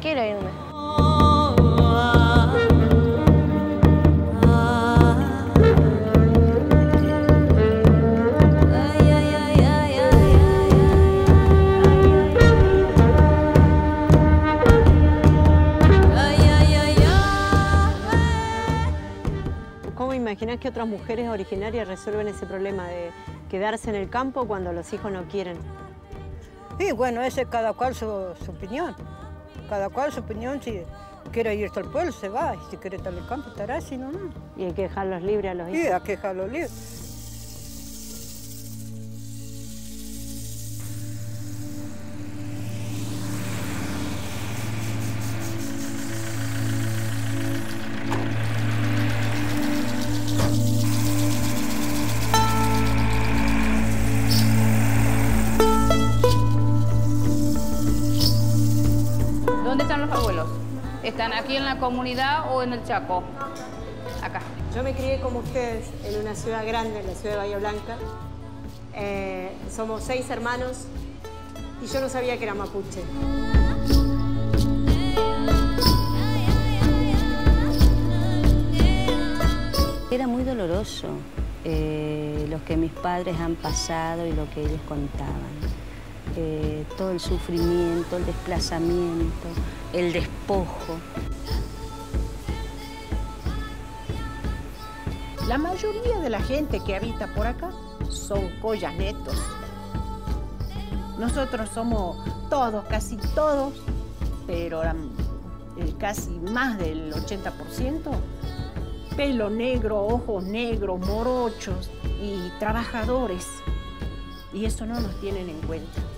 quiero irme. ¿Cómo imaginás que otras mujeres originarias resuelven ese problema de quedarse en el campo cuando los hijos no quieren? Y bueno, ese es cada cual su opinión. Cada cual su opinión, si quiere irse al pueblo se va, y si quiere estar en el campo estará, si no, no. Y hay que dejarlos libres a los hijos. Y hay que dejarlos libres. ¿Dónde están los abuelos? ¿Están aquí en la comunidad o en el Chaco? Acá. Yo me crié como ustedes en una ciudad grande, en la ciudad de Bahía Blanca. Somos 6 hermanos y yo no sabía que era mapuche. Era muy doloroso lo que mis padres han pasado y lo que ellos contaban. Todo el sufrimiento, el desplazamiento, el despojo. La mayoría de la gente que habita por acá son collanetos. Nosotros somos todos, casi todos, pero casi más del 80%, pelo negro, ojos negros, morochos y trabajadores. Y eso no nos tienen en cuenta.